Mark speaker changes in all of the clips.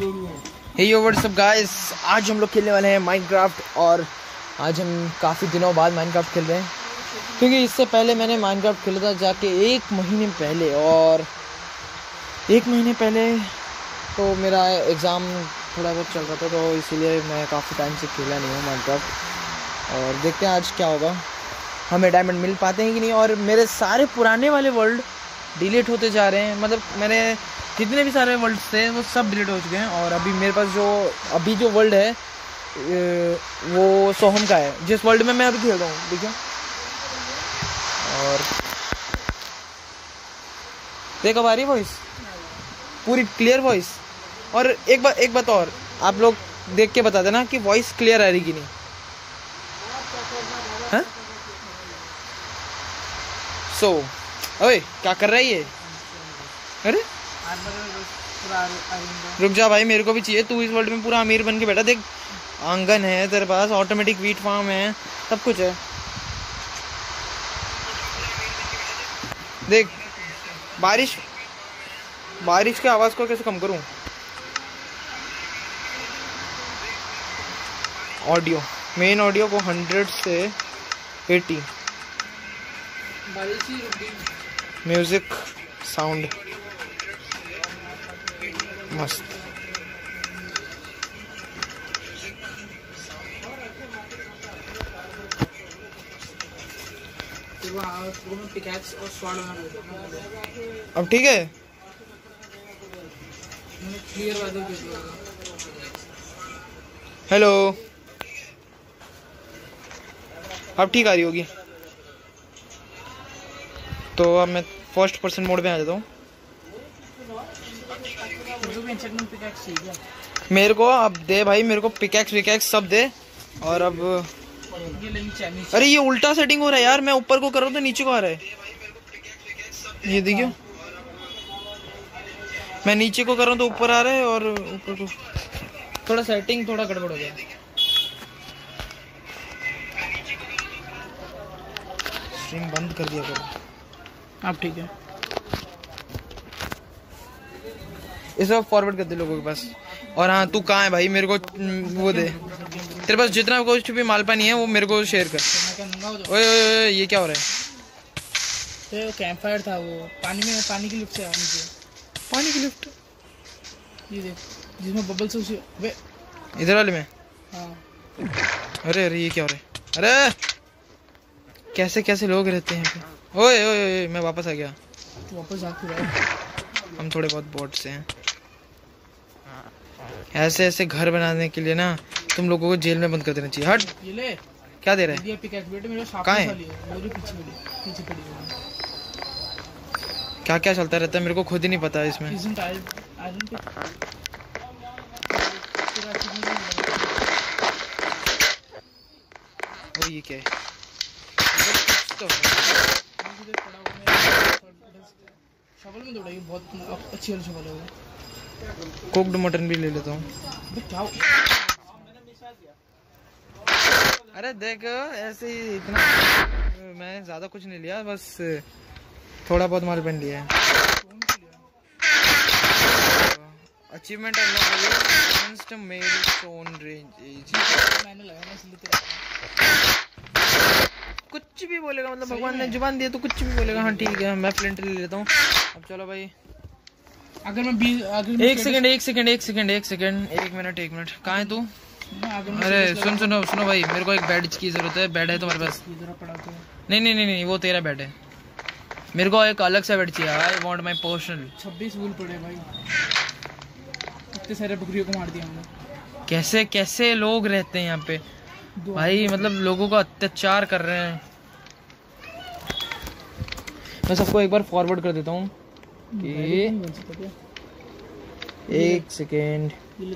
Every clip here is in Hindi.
Speaker 1: हे यो व्हाट्स अप गाइस, आज हम लोग खेलने वाले हैं माइनक्राफ्ट। और आज हम काफ़ी दिनों बाद माइनक्राफ्ट खेल रहे हैं, क्योंकि इससे पहले मैंने माइनक्राफ्ट खेला था जाके 1 महीने पहले। और 1 महीने पहले तो मेरा एग्ज़ाम थोड़ा बहुत चल रहा था, तो इसीलिए मैं काफ़ी टाइम से खेला नहीं हूँ माइनक्राफ्ट। और देखते हैं आज क्या होगा, हमें डायमंड मिल पाते हैं कि नहीं। और मेरे सारे पुराने वाले वर्ल्ड डिलीट होते जा रहे हैं, मतलब मैंने जितने भी सारे वर्ल्ड थे वो सब डिलीट हो चुके हैं। और अभी मेरे पास जो वर्ल्ड है वो सोहम का है, जिस वर्ल्ड में मैं अभी खेल रहा हूँ। देखिए, और देख अब आ रही है वॉइस, पूरी क्लियर वॉइस। और एक बात और, आप लोग देख के बता देना कि वॉइस क्लियर आ रही कि नहीं। हाँ ओए क्या कर रहा है ये? अरे रुक जा भाई, मेरे को भी चाहिए। तू इस वर्ल्ड में पूरा अमीर बन के बैठा। देख, आंगन है तेरे पास, ऑटोमेटिक वीट फार्म है, सब कुछ है। देख, बारिश की आवाज को कैसे कम करूं? ऑडियो, मेन ऑडियो को 100 से 80, म्यूजिक साउंड मस्त। अब ठीक है, हेलो, अब ठीक आ रही होगी। तो अब मैं फर्स्ट पर्सन मोड में आ जाता हूँ। मेरे को अब दे भाई, मेरे को पिकैक्स सब दे। और अब अरे ये उल्टा सेटिंग हो रहा है यार, मैं ऊपर को कर रहा हूँ तो नीचे को आ रहा है। ये देखियो, मैं नीचे को कर रहा हूँ तो ऊपर आ रहा है, और ऊपर को थोड़ा सेटिंग थोड़ा गड़बड़ हो गया। स्ट्रीम बंद कर दिया करो। अब ठीक है, इसे फॉरवर्ड कर दे लोगों के पास। और हाँ, तू कहाँ है भाई? मेरे को वो दे, तेरे पास जितना कुछ भी माल पानी है वो मेरे को शेयर कर। ओए ये क्या हो रहा है?
Speaker 2: तो कैंप फायर था, वो पानी की लिफ्ट से नीचे।
Speaker 1: पानी की लिफ्ट?
Speaker 2: ये देख, जिसमें बबल्स उसी वे
Speaker 1: इधर वाले में।
Speaker 2: हाँ।
Speaker 1: अरे ये क्या हो रहा है? अरे कैसे लोग रहते हैं यहाँ पे? ओए मैं वापस आ गया।
Speaker 2: तो वापस आ क्यों रहा है?
Speaker 1: हम थोड़े बहुत बोट से हैं। ऐसे घर बनाने के लिए ना तुम लोगों को जेल में बंद कर देना चाहिए। हट,
Speaker 2: ये ले,
Speaker 1: क्या दे रहे हैं? कहाँ है? क्या चलता रहता है, मेरे को खुद ही नहीं पता इसमें। ओ ये क्या है?
Speaker 2: शवल में दौड़ा, ये बहुत अच्छी वाली शवल है।
Speaker 1: कुक्ड मटन भी ले लेता हूँ। अरे देख, ऐसे ही इतना मैं ज्यादा कुछ नहीं लिया, बस थोड़ा बहुत माल पेन लिया है। अचीवमेंट कुछ भी बोलेगा, मतलब भगवान ने जुबान दिया तो कुछ भी बोलेगा। हाँ ठीक है, मैं फ्लिंट ले लेता हूँ। अब चलो भाई,
Speaker 2: अगर मैं
Speaker 1: एक सेकंड, एक मिनट, कहाँ है तू? अरे सुनो भाई, मेरे को एक बेड की जरूरत है। बेड है तुम्हारे पास? नहीं, वो तेरा बेड है। मेरे को एक अलग सा बेड चाहिए। I want my personal.
Speaker 2: 26 wool पड़े भाई, इतने सारे बकरियों को मार दिया हमने।
Speaker 1: कैसे लोग रहते हैं यहाँ पे भाई, मतलब लोगों का अत्याचार कर रहे हैं। मैं सबको एक बार फॉरवर्ड कर देता हूँ। एक सेकेंड,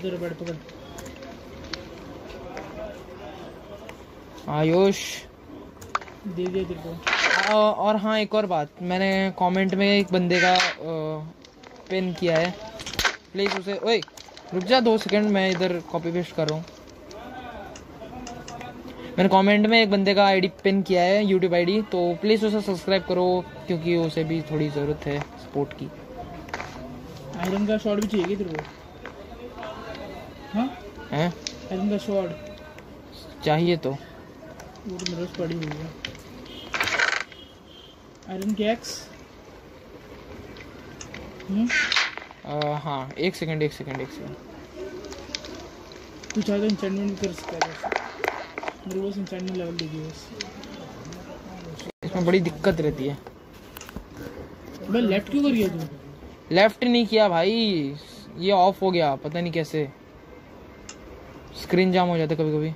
Speaker 1: आयुष
Speaker 2: दे दिया तेरे को।
Speaker 1: और हाँ, एक और बात, मैंने कमेंट में एक बंदे का पिन किया है, प्लीज उसे। ओए रुक जा 2 सेकेंड, मैं इधर कॉपी पेस्ट कर रहा हूँ। मैंने कमेंट में एक बंदे का आईडी पिन किया है, यूट्यूब आईडी, तो प्लीज़ उसे सब्सक्राइब करो, क्योंकि उसे भी थोड़ी ज़रूरत है सपोर्ट की।
Speaker 2: आयरन का शॉट भी चाहिए तेरे को?
Speaker 1: हैं?
Speaker 2: आयरन का शॉर्ड
Speaker 1: चाहिए तो
Speaker 2: वो तो मेरे पास पड़ी हुई है। आयरन की एक्स।
Speaker 1: हाँ एक सेकंड।
Speaker 2: तू चाहे तो इंचेंटमेंट भी कर सकता है वैसे। मेरे पास इंचेंटमेंट लेवल देखिए बस।
Speaker 1: इसमें बड़ी दिक्कत रहती है।
Speaker 2: भाई लेफ्ट क्यों कर गया तू?
Speaker 1: लेफ्ट नहीं किया भाई, ये ऑफ हो गया, पता नहीं कैसे। स्क्रीन जाम हो जाता कभी कभी।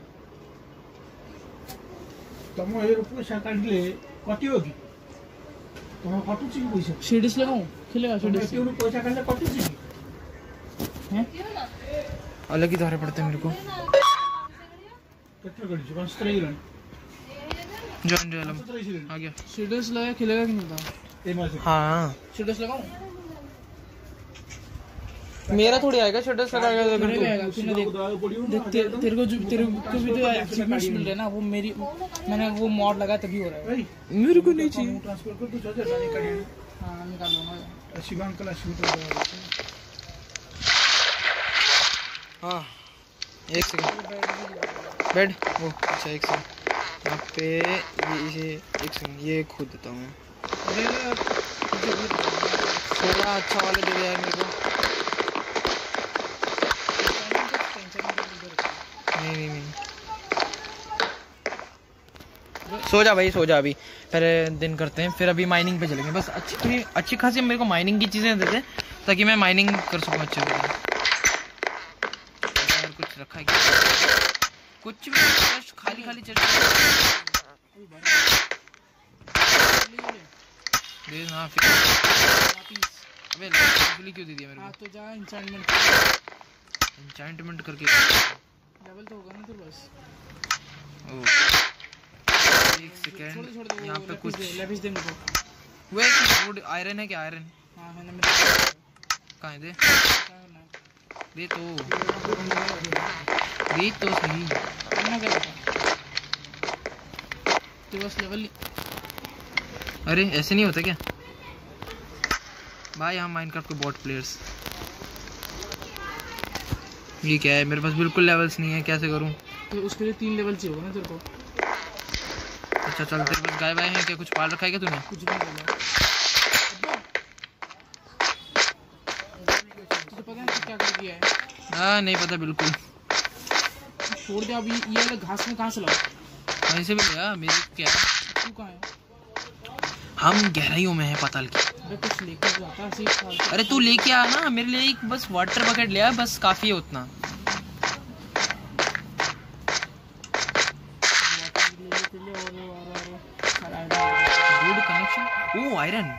Speaker 3: तुम ये रुपये काटले कटियो कि तुम कटुची पैसा
Speaker 2: शेडिस लगाऊं? खेलेगा शेडिस?
Speaker 3: क्यों पैसा काटले कटुची
Speaker 2: हैं?
Speaker 1: अलग ही धारे पड़ते हैं मेरे को।
Speaker 3: कितना कटुची 15 ही
Speaker 1: जॉइन आ गया।
Speaker 2: शेडिस लगा खेलेगा कि नहीं था?
Speaker 1: हाँ
Speaker 2: शेडिस लगाऊं?
Speaker 1: मेरा थोड़ी आएगा शटर्स लगा के।
Speaker 2: मेरे भी आएगा। तूने देख तेरे को भी तो अचीवमेंट्स मिल रहे हैं ना। वो मेरी मैंने वो मॉड लगा तभी हो रहा है।
Speaker 1: मेरे को नहीं चाहिए।
Speaker 3: ट्रांसफर कर दो चाचा जाने का।
Speaker 2: हाँ निकाल लूंगा।
Speaker 3: शिवांग कला शूट हो गया।
Speaker 1: हाँ एक सेकंड। बेड वो अच्छा एक सेकंड यहाँ पे ये एक सेकंड ये खोद देता हूँ। थोड़ा अच्छा वाला दे दे यार मेरे को। नहीं सो जा भाई, सो जा। अभी पहले दिन करते हैं, फिर अभी माइनिंग पे चलेंगे। बस अच्छी खासी मेरे को माइनिंग की चीज़ें दे दे ताकि मैं माइनिंग कर सकूँ अच्छे से। और कुछ रखा है क्या? कुछ भी खाली चर्चा दे ना फिर। अबे लाइट क्यों दे दिया मेरे को?
Speaker 2: तो जा
Speaker 1: एन्चेंटमेंट करके
Speaker 2: लेवल तो होगा ना तेरे पास।
Speaker 1: ओह एक सेकंड यहाँ पे कुछ
Speaker 2: लेविस दे मेरे को।
Speaker 1: वो वुड आयरन है क्या? आयरन
Speaker 2: हाँ है ना मेरे
Speaker 1: कहाँ है? दे तो सही।
Speaker 2: करना क्या था तेरे पास लेवल?
Speaker 1: अरे ऐसे नहीं होता क्या भाई? हम माइनक्राफ्ट के बॉट प्लेयर्स। ये क्या है? मेरे पास बिल्कुल लेवल्स नहीं है, कैसे करूं?
Speaker 2: तो उसके लिए 3 लेवल चाहिए होगा ना तेरे को।
Speaker 1: अच्छा चल, तेरे पास गाय वाय है क्या? कुछ पाल रखा है क्या तूने?
Speaker 2: कुछ नहीं करना। तुझे पता है कि क्या कर दिया है?
Speaker 1: हाँ नहीं पता बिल्कुल।
Speaker 2: छोड़ दे अभी। ये वाला घास में कहाँ से लाओ?
Speaker 1: कहीं से भी गया मेरे क्या?
Speaker 2: तू कहाँ है?
Speaker 1: हम गहराइयों में है पाताल की।
Speaker 2: अरे कुछ लेकर जो आता है ऐसे।
Speaker 1: अरे तू लेके आ ना मेरे लिए एक बस वाटर बकेट ले आ, बस काफी है उतना। Good connection. Oh iron.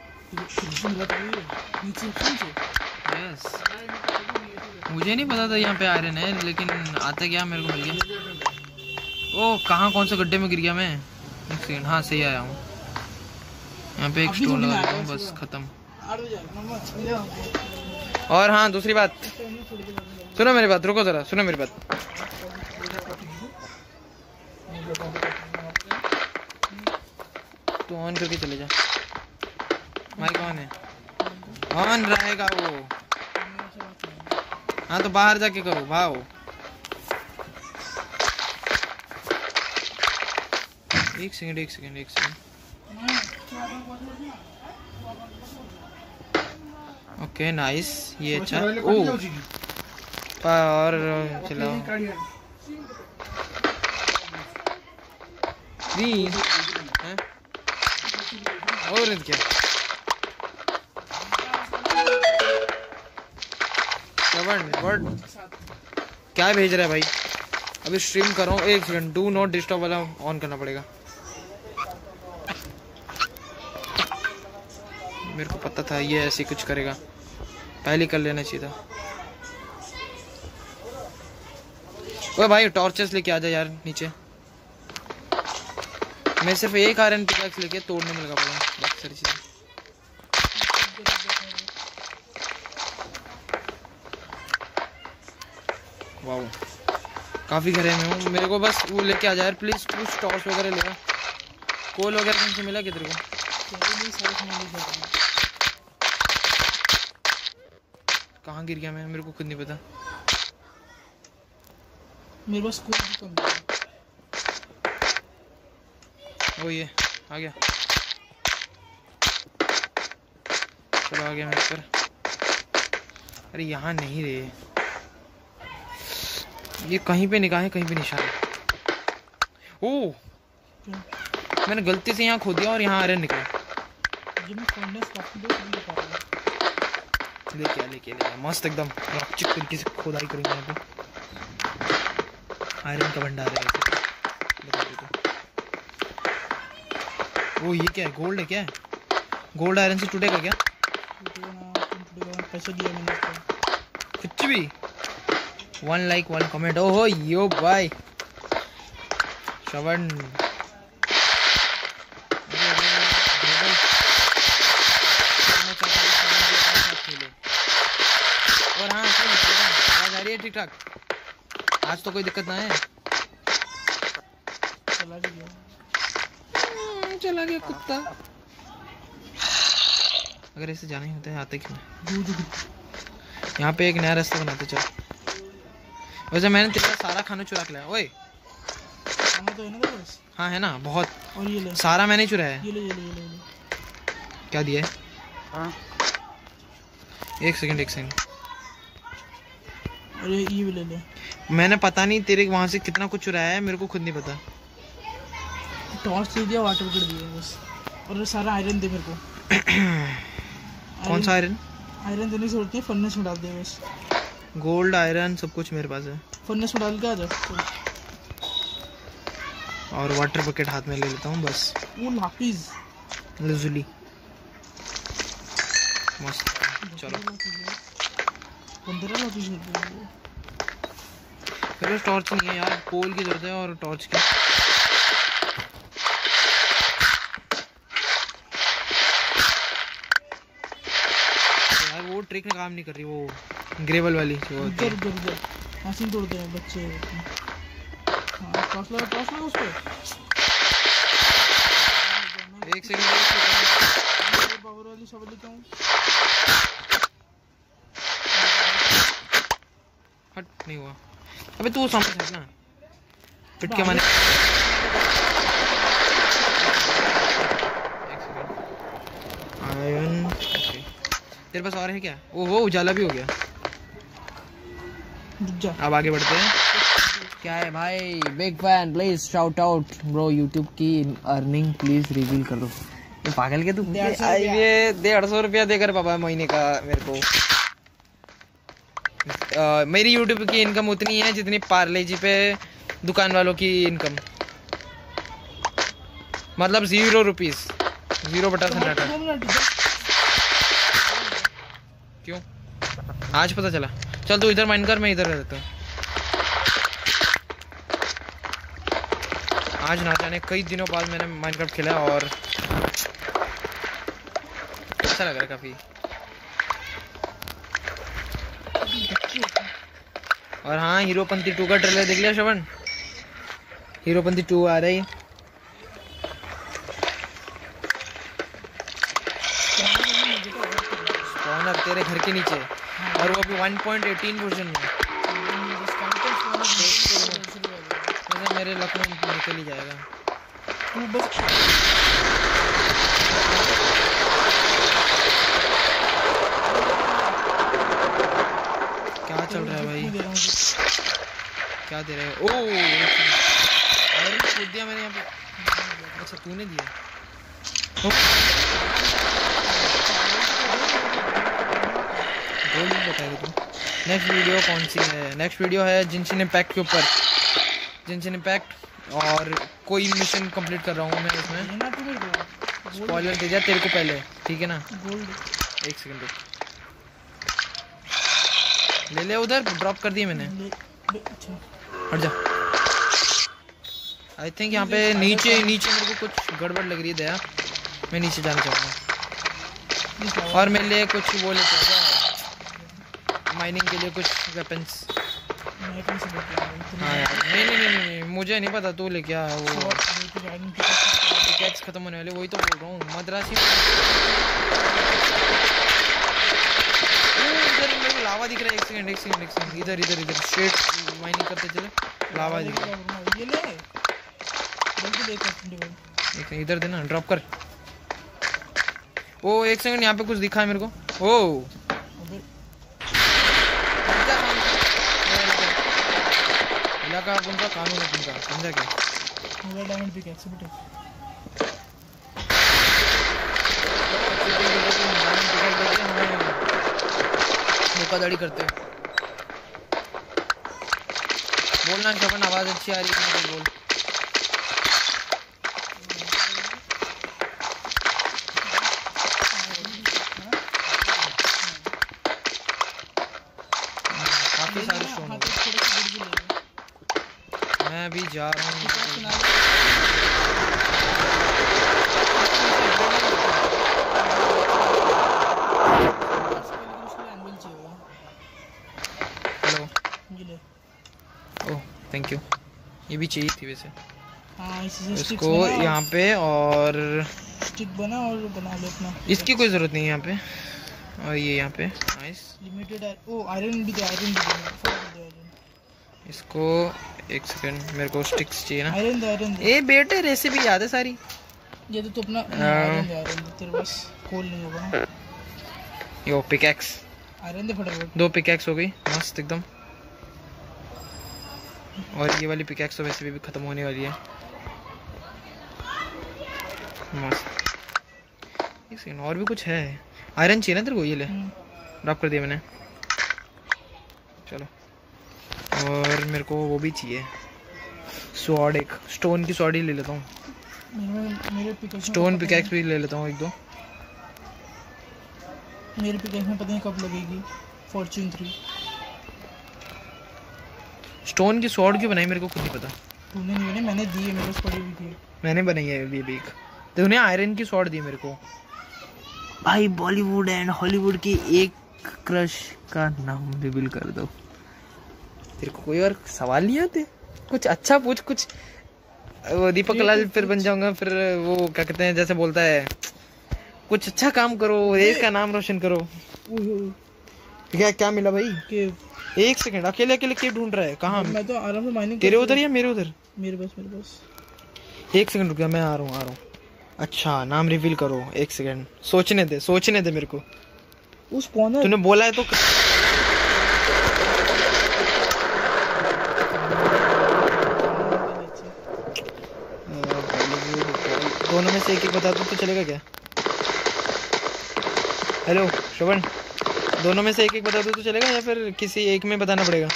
Speaker 1: Yes मुझे नहीं पता था यहाँ पे आयरन है, लेकिन आता क्या मेरे को मिल गया। ओ कहाँ कौन से गड्ढे में गिर गया मैं? एक सेकंड। हाँ सही आया हूँ। यहाँ पे एक स्टोन लगा देता हूँ, बस खत्म। और हाँ दूसरी बात सुनो मेरी बात, रुको जरा, सुनो मेरी बात। तू ऑन करके चले जा। माइक ऑन है, ऑन रहेगा वो। हाँ तो बाहर जाके करो, भाव। एक सेकंड। ओके नाइस, ये अच्छा। ओ और चलाओ। और क्या क्या भेज रहा है भाई? अभी स्ट्रीम कर रहा हूँ। एक सेकंड, डू नॉट डिस्टर्ब वाला ऑन करना पड़ेगा। मेरे को पता था ये ऐसे कुछ करेगा, पहले कर लेना चाहिए था। ओए भाई टॉर्चेस लेके आ जा यार नीचे। मैं सिर्फ एक आयरन पिकैक्स लेके तोड़ने में लगा पड़ा, बहुत सारी चीजें। वाओ काफी घरे में हूँ। मेरे को बस वो लेके आ जा यार प्लीज। कुछ टॉर्च वगैरह लेगा। कोल वगैरह कहीं से मिला क्या तेरे को? कहाँ गिर गया मैं, मेरे को खुद नहीं पता।
Speaker 2: मेरे पास कोई भी कम नहीं है।
Speaker 1: वो ये आ गया, चलो आ गया मेरे पर। अरे यहाँ नहीं रहे, ये कहीं पे निगाह है कहीं पे निशान है। ओह मैंने गलती से यहाँ खो दिया और यहाँ आयरन निकला। लेके आ मस्त एकदम रॉकचिक तरीके से खोदाई करेंगे यहाँ पे। आयरन का भंडार है वैसे बता दे तो। वो ये क्या है, गोल्ड है क्या है? गोल्ड आयरन से टूटेगा क्या?
Speaker 2: पैसे दिया मैंने उसको।
Speaker 1: कुछ भी 1 लाइक 1 कमेंट। ओहो यो भाई श्रवण और हाँ आवाज आ रही है ठीक ठाक? आज तो कोई दिक्कत ना है। चला गया कुत्ता। अगर ऐसे जाना ही होता है आते क्यों? यहाँ पे एक नया रास्ता बनाते चल। वैसे मैंने तेरा सारा खाना चुरा के लाया। ओए
Speaker 2: खाना तो है ना तेरे पास?
Speaker 1: हाँ है ना बहुत।
Speaker 2: और ये ले
Speaker 1: सारा मैंने ही चुराया है।
Speaker 2: ये ले।
Speaker 1: क्या दिया है?
Speaker 2: हाँ
Speaker 1: एक सेकंड
Speaker 2: और ये भी ले ले।
Speaker 1: मैंने पता नहीं तेरे वहां से कितना कुछ चुराया है, मेरे को खुद नहीं पता।
Speaker 2: टॉर्च दे दिया, वाटर बुकेट दिया बस, और सारा आयरन दे मेरे को।
Speaker 1: कौन सा आयरन?
Speaker 2: आयरन देने की जरूरत नहीं, फर्नेस में डाल दे बस।
Speaker 1: गोल्ड आयरन सब कुछ मेरे पास है।
Speaker 2: फर्नेस में डाल के आ जा।
Speaker 1: और वाटर बकेट हाथ में ले लेता हूँ बस।
Speaker 2: वो लापिस
Speaker 1: लजुली मस्त। चलो
Speaker 2: 15 लापिस
Speaker 1: मेरे पास टॉर्च नहीं है यार, पोल की जरूरत है और टॉर्च की। यार वो ट्रिक काम नहीं कर रही, वो ग्रेवल वाली जो होती है।
Speaker 2: इधर मशीन तोड़ते हैं बच्चे। हाँ टॉर्च लगा उस पे।
Speaker 1: एक सेकंड
Speaker 2: पावर वाली सब लेके आऊं।
Speaker 1: हट नहीं हुआ। अबे तू समझ है ना पिट के माने। आयरन तेरे पास और है क्या? ओहो उजाला भी हो गया। अब आगे बढ़ते हैं। क्या है भाई? Big fan please shout out bro. YouTube की अर्निंग प्लीज रिवील कर दो। तो पागल के तू? ये 150 रुपया देकर पापा महीने का मेरे को। मेरी यूट्यूब की इनकम उतनी है जितनी पार्ले जी पे दुकान वालों की इनकम, मतलब 0 रुपीज 0/100। क्यों आज पता चला? चल तू इधर माइन कर, मैं इधर रहता हूँ। आज ना जाने कई दिनों बाद मैंने माइनक्राफ्ट खेला और अच्छा लग रहा है काफी। और हाँ हीरोपंती 2 का ट्रेलर देख लिया श्रवण? हीरोपंती 2 आ रही। स्पॉनर तेरे घर के नीचे और वो भी 1.18 वर्जन में। मेरे लक में निकल ही जाएगा। क्या चल रहा है भाई? क्या दे रहे हो? ओह आयरन कूद दिया मैंने यहाँ पे। अच्छा तूने दिया। गोल्ड बताएगी तू। नेक्स्ट वीडियो कौन सी है? नेक्स्ट वीडियो है जिनशिन इम्पैक्ट के ऊपर। जिनशिन इम्पैक्ट और कोई मिशन कंप्लीट कर रहा हूँ मैं इसमें। स्पॉइलर दे दिया तेरे को पहले, ठीक है ना? एक सेकंड रुक, ले ले उधर ड्रॉप कर दिए मैंने। हट जा। आई थिंक यहाँ पे नीचे मेरे को कुछ गड़बड़ लग रही है दया। मैं नीचे जाना चाहूँगा और मेरे लिए कुछ वो लेके आएगा माइनिंग के लिए कुछ वेपन्स। हाँ यार नहीं मुझे नहीं पता, तू लेके आ। वो कैच खत्म होने वाले, वही तो बोल रहा हूँ। मद्रासी इधर मेरे को लावा दिख रहा है। एक सेकंड इधर स्ट्रेट माइनिंग करते चले। लावा जी।
Speaker 2: ये ले जल्दी देख
Speaker 1: एक इधर देना, ड्रॉप कर। ओ एक सेकंड, यहाँ पे कुछ दिखा है मेरे को। ओ इलाका उनका कानून है तुमका, समझा क्या?
Speaker 2: मोबाइल डायमंड पिक एक्सपोर्ट
Speaker 1: धोखाधड़ी करते हैं। बोलना शबन, आवाज अच्छी आ रही है, बोल। काफी सारे स्टोन हो गए। मैं अभी जा रहा हूँ। Hello, oh thank you. ये भी चाहिए थी वैसे।
Speaker 2: हाँ,
Speaker 1: इसको यहाँ पे और
Speaker 2: स्टिक बना और बना लो अपना।
Speaker 1: इसकी कोई जरूरत नहीं है यहाँ पे। और ये यहाँ पे नाइस
Speaker 2: लिमिटेड आयरन भी दे, आयरन भी दे।
Speaker 1: इसको एक सेकंड, मेरे को स्टिक्स चाहिए ना।
Speaker 2: आयरन दे।
Speaker 1: ए बेटे रेसिपी याद है सारी?
Speaker 2: ये तो अपना आयरन दे तेरे पास कोल नहीं होगा ना।
Speaker 1: यो पिकैक्स,
Speaker 2: आयरन दे फटाफट।
Speaker 1: 2 पिकैक्स हो गई, मस्त एकदम। और ये वाली पिकैक्स तो वैसे भी खत्म होने वाली है। मस्त। एक सेकंड, और भी कुछ है। आयरन चाहिए ना तेरे को? ये ले, ड्रॉप कर दिया मैंने। चलो, और मेरे को वो भी चाहिए स्वॉर्ड, एक स्टोन की स्वॉर्ड ही ले लेता हूँ।
Speaker 2: मेरे
Speaker 1: स्टोन पिकैक्स भी ले लेता हूँ 1-2।
Speaker 2: मेरे पिकैक्स में पता नहीं कब लगेगी फॉर्च्यून 3।
Speaker 1: स्टोन की स्वॉर्ड क्यों बनाई मेरे को खुद नहीं पता।
Speaker 2: तूने नहीं बनाई, मैंने दी है, मेरे पास पड़ी हुई थी।
Speaker 1: मैंने बनाई है अभी एक। तूने आयरन की स्वॉर्ड दी मेरे को। भाई बॉलीवुड एंड हॉलीवुड की एक क्रश का नाम रिवील कर दो। तेरे को कोई और सवाल नहीं आते? कुछ अच्छा पूछ, कुछ वो दीपक लाल फिर बन जाऊंगा, फिर वो क्या कहते हैं, जैसे बोलता है कुछ अच्छा काम करो, देश का नाम रोशन करो। क्या मिला भाई? एक सेकंड, अकेले अकेले क्यों ढूंढ रहा है? कहाँ?
Speaker 2: मैं तो आराम से माइनिंग।
Speaker 1: तेरे उधर या मेरे उधर?
Speaker 2: मेरे पास।
Speaker 1: एक सेकंड रुक जा, मैं आ रहा हूँ। अच्छा, नाम रिवील करो। एक सेकंड सोचने दे मेरे को।
Speaker 2: उस कौन है? तूने
Speaker 1: बोला है तो दोनों में से एक बता दो तो चलेगा क्या? हेलो श्रवण, दोनों में से एक बता दो तो चलेगा या फिर किसी एक में बताना पड़ेगा?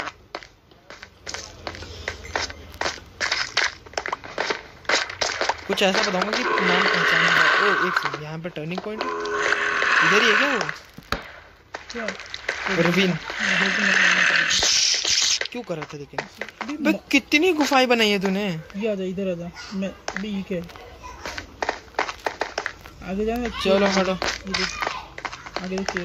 Speaker 1: कुछ ऐसा बताऊंगा कि नाम पहचानना। ओ एक सेकंड, यहाँ पे टर्निंग पॉइंट इधर ही है क्या? वो क्या रवीन क्यों कर रहा था? लेकिन कितनी गुफाएं बनाई है तूने? ये आजा, इधर आजा। मैं अभी ये क्या आगे जाना। चलो हटो, आगे देखिए।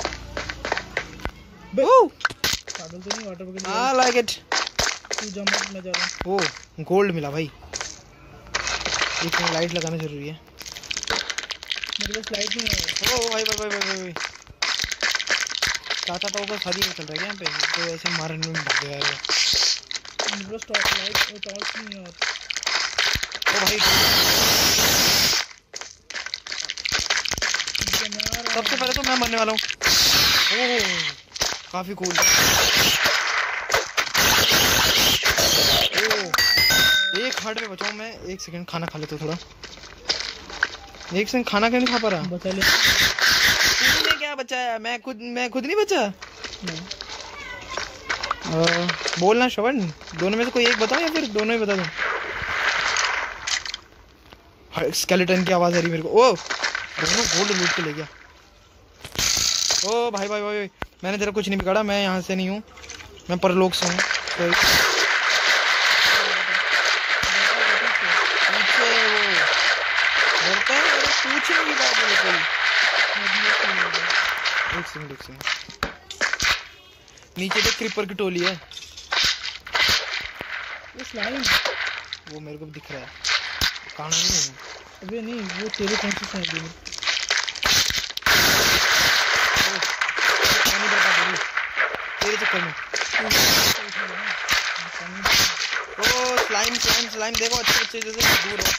Speaker 1: पागल तो नहीं? Water bucket. I like it. तू जंप, मैं जा रहा हूं। ओ गोल्ड मिला भाई। एक लाइट लगाना जरूरी है। मेरे पास लाइट नहीं है। ओ भाई चाचा तो ऊपर शादी में चल रहा है क्या यहाँ पे? तो ऐसे मारने में भाग गया है। मेरे पास लाइट और टॉर्च नहीं है। ओ भाई सबसे पहले तो मैं मरने वाला हूँ। ओह काफी कूल। एक हार्ट में बचाऊं मैं। एक सेकंड खाना खा लेता हूँ थोड़ा। एक सेकंड, खाना क्यों नहीं खा पा रहा? बचा ले। तूने क्या बचाया? मैं खुद नहीं बचा। बोलना श्रवण, दोनों में से कोई एक बताओ या फिर दोनों ही बता दूं? स्केलेटन की आवाज आ रही मेरे को। ओ दोनों गोल्ड लूट के ले गया। ओ भाई मैंने तेरा कुछ नहीं बिगाड़ा। मैं यहाँ से नहीं हूँ, मैं परलोक से हूँ। एक सेकंड नीचे तो क्रीपर की टोली है। वो मेरे को दिख रहा है। कहाँ नहीं? अबे नहीं, वो तेरे कौन से साइड में? तेरे चक्कर में ओ स्लाइम देखो अच्छे अच्छे जैसे दूर हो।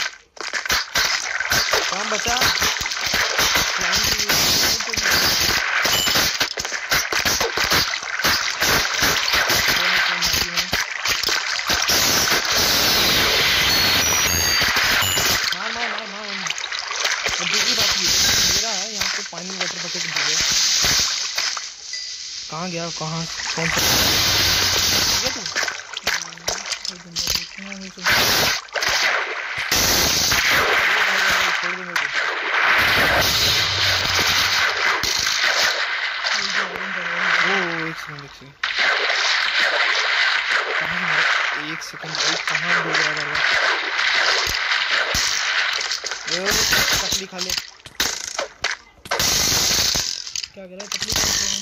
Speaker 1: काम बचा स्लाइम की मार। दूसरी बात ये मेरा है यहाँ पे पानी वाटर बकेट भी है। कहाँ गया कौन सा एक सेकंड कहाँ डूब रहा है? तकली खा ले। क्या कर रहा है तकली?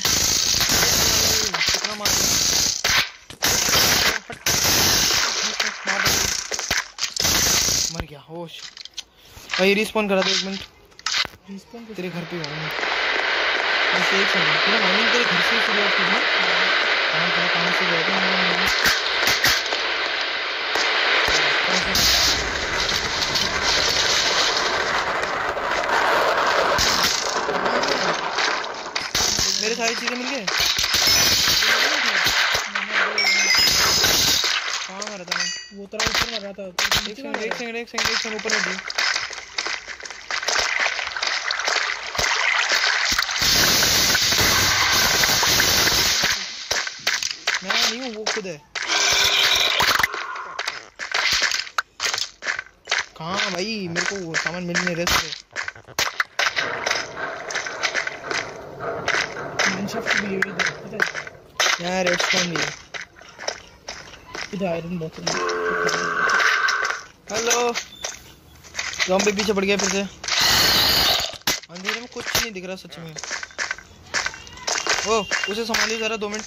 Speaker 1: कितना मार मर गया। होश भाई रिस्पॉन करा दो 1 मिनट। रिस्पॉन तेरे घर पे हूँ मैं। बस एक सेकंड तेरा माइनिंग तेरे घर से शुरू होती है। कहाँ से गया था? मेरे सारी चीजें मिल गए। कहाँ मरा था मैं?
Speaker 2: वो तरह ऊपर लगा था।
Speaker 1: एक सेकंड ऊपर में दी। मैं नहीं हूँ, वो खुद है। कहाँ भाई? मेरे को सामान मिल नहीं रहा है।
Speaker 2: भी इधर
Speaker 1: यार रेडस्टोन भी
Speaker 2: इधर आयरन बोतल।
Speaker 1: हेलो ज़ॉम्बी पीछे पड़ गया फिर से। अंधेरे में कुछ नहीं दिख रहा सच में। ओ उसे संभालिए जरा 2 मिनट।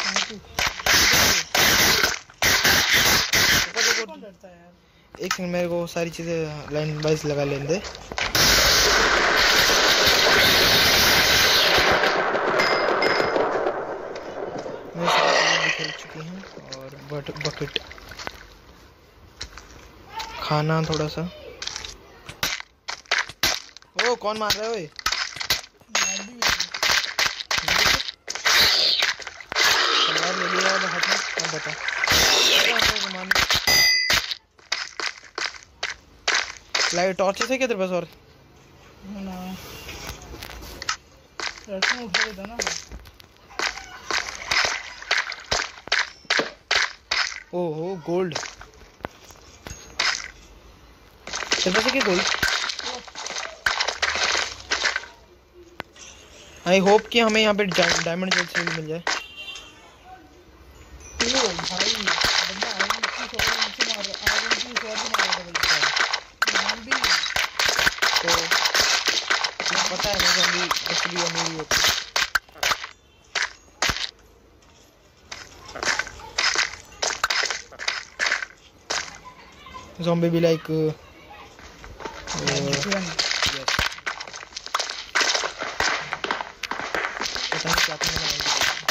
Speaker 1: एक सेकंड मेरे को सारी चीजें लाइन वाइज लगा लेने दे। खेल चुकी हैं और बकेट खाना थोड़ा सा। ओ कौन मार रहा है? ओए तलवार ले लिया हाथ में। अब बता लाइट टॉर्चेस है क्या तेरे पास? और
Speaker 2: उठा देता ना।
Speaker 1: ओहो गोल्ड। तेरे पास है क्या गोल्ड? आई होप कि हमें यहाँ पे डायमंड जल्द से जल्द मिल जाए। तो पता है मुझे अभी असली अमीरी होती है। Zombie be like yes. पता नहीं क्या करना है।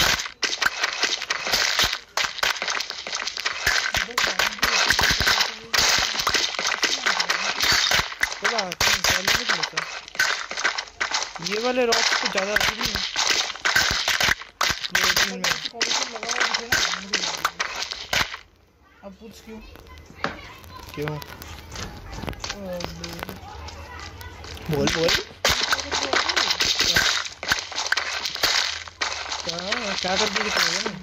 Speaker 1: ये वाले रॉक्स कुछ ज़्यादा अच्छे नहीं हैं।
Speaker 2: अब पूछ क्यों?
Speaker 1: बोल क्या कर दी?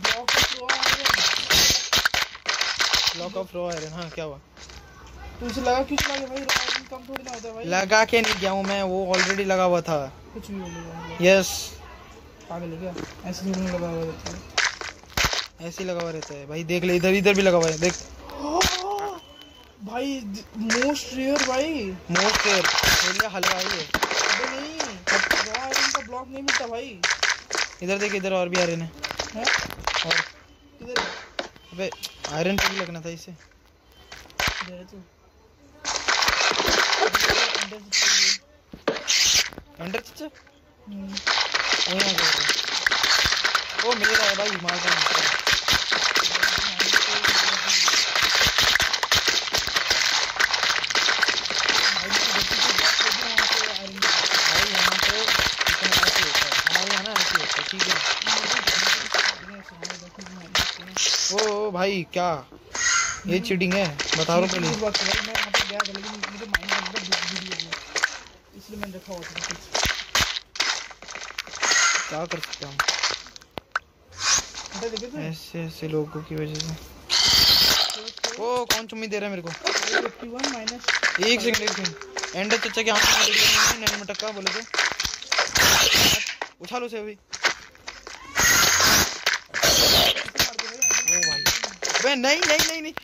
Speaker 1: Block of raw iron. हाँ क्या हुआ?
Speaker 2: तो उसे लगा क्यों चला गया भाई? आयरन कम थोड़ी ना होता है भाई।
Speaker 1: लगा के नहीं गया हूँ मैं, वो ऑलरेडी लगा हुआ था।
Speaker 2: कुछ भी बोलेगा।
Speaker 1: यस
Speaker 2: पागल है क्या? ऐसे नहीं लगा हुआ रहता है।
Speaker 1: ऐसे ही लगा हुआ रहता है भाई। देख ले इधर भी लगा हुआ है। देख
Speaker 2: भाई मोस्ट रेयर भाई।
Speaker 1: मोस्ट रेयर बोलिए हलवाई है।
Speaker 2: अबे नहीं रॉ आयरन का ब्लॉक नहीं मिलता भाई।
Speaker 1: इधर देख इधर और भी आयरन है। और
Speaker 2: किधर?
Speaker 1: अबे आयरन पे भी लगना था इसे।
Speaker 2: दे तू
Speaker 1: अंडर चिच्चा वो यहाँ ओ मेरा है भाई। मार भाई क्या ये चीटिंग है? बता रहा हूँ पहले।
Speaker 2: मैं वहाँ पे गया था लेकिन मुझे माइंड वीडियो इसलिए मैंने रखा हुआ था।
Speaker 1: क्या कर सकते हैं हम ऐसे ऐसे लोगों की वजह से। ओ कौन चुम्मी दे रहा है मेरे को?
Speaker 2: 51 माइनस
Speaker 1: एक सेकंड एंड चचा के हाथ में नहीं मटका बोले तो उछा लो से अभी। ओ भाई बे नहीं नहीं नहीं नहीं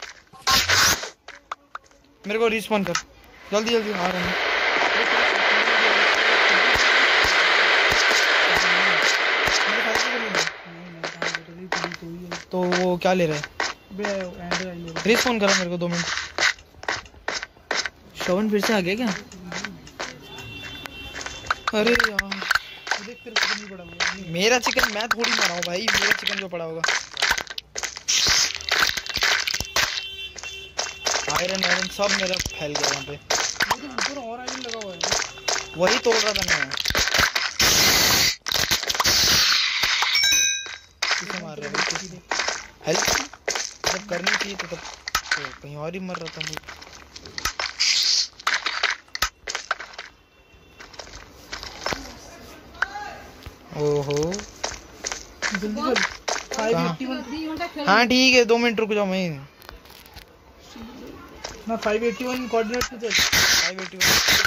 Speaker 1: मेरे को रिस्पॉन कर जल्दी जल्दी आ रहा हूँ। तो वो क्या ले रहा है? रिस्पॉन करो मेरे को 2 मिनट। श्रवण फिर से आ गया क्या? अरे यार मेरा चिकन मैं थोड़ी मारा हूँ भाई, मेरा चिकन जो पड़ा होगा। आयरन आयरन सब मेरा फैल गया वहाँ पे।
Speaker 2: और आयरन लगा हुआ है,
Speaker 1: वही तोड़ रहा था मैं। किसे मार रहा है? हेल्प जब करनी चाहिए तो तब तो कहीं और ही मर रहा था मैं। ओहो हाँ ठीक है 2 मिनट रुक जाओ। मैं
Speaker 2: ना 581 कोऑर्डिनेट पे चल
Speaker 1: 581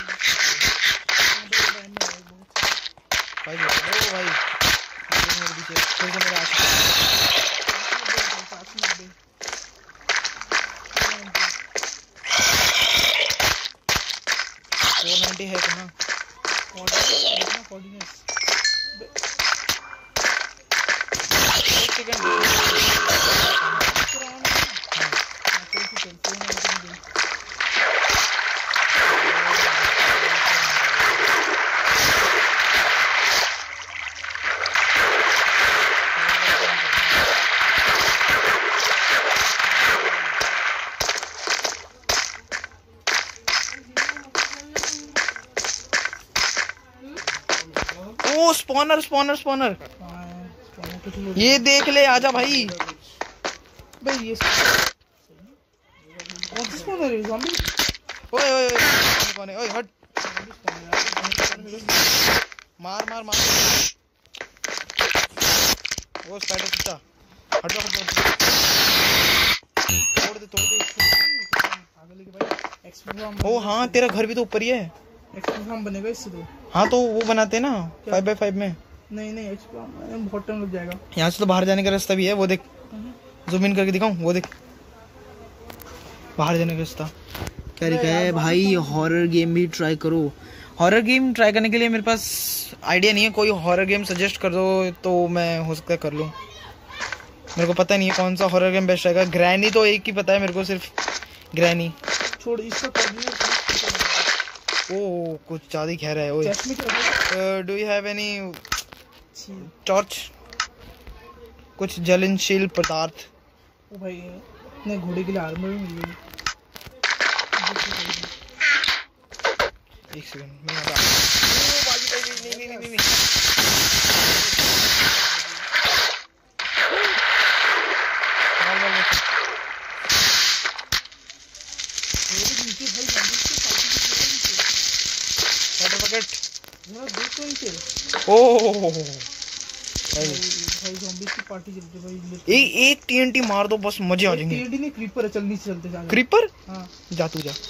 Speaker 1: 581 भाई मेरे पीछे फिर से मेरा 490 है कहाँ?
Speaker 2: Coordinate
Speaker 1: oh spawner spawner spawner ये देख ले आजा भाई।
Speaker 2: भाई ये कौन सा स्पॉनर है? ज़ॉम्बी?
Speaker 1: ओए ओए कौन है? ओए हट मार मार मार। वो स्पाइडर कुत्ता हट जा तोड़ दे
Speaker 2: आगे लेके भाई एक्सप्लोर।
Speaker 1: ओ हाँ तेरा घर भी तो ऊपर ही है।
Speaker 2: एक्सप्लोर बनेगा इससे तो।
Speaker 1: हाँ तो वो बनाते हैं ना 5x5 में।
Speaker 2: नहीं एक्सप्लोर बहुत टाइम लग जाएगा।
Speaker 1: यहाँ से तो बाहर जाने का रास्ता भी है, वो देख जूम इन करके दिखाऊं, वो देख बाहर जाने का रास्ता। क्या लिखा है भाई? हॉरर गेम भी ट्राई करो। हॉरर गेम ट्राई करने के लिए मेरे पास आइडिया नहीं है, कोई हॉरर गेम सजेस्ट कर दो तो मैं हो सकता है कर लूँ। मेरे को पता नहीं है कौन सा हॉरर गेम बेस्ट रहेगा। ग्रैनी तो एक ही पता है मेरे को, सिर्फ ग्रैनी।
Speaker 2: छोड़ इसका
Speaker 1: ओ कुछ ज्यादा ही कह रहा है। ओए do you have any torch? कुछ ज्वलनशील पदार्थ।
Speaker 2: ओ भाई ने घोड़े के लिए आर्मर भी मिल गई।
Speaker 1: एक सेकंड मैं आता हूं। नहीं
Speaker 2: भाई ज़ॉम्बीज़ की पार्टी चलती है भाई।
Speaker 1: एक टीएनटी मार दो बस मजे आ जाएंगे।
Speaker 2: टीएनटी नहीं क्रीपर है, चलनी से चलते जा।
Speaker 1: क्रीपर?
Speaker 2: हाँ
Speaker 1: जा तू जा